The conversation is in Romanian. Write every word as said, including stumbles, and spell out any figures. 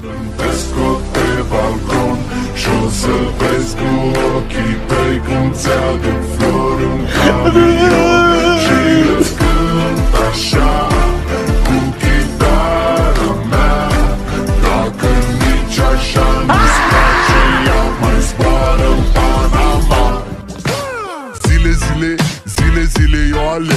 Cântesc pe balcon și o să vezi cu ochii tăi cum ți-aduc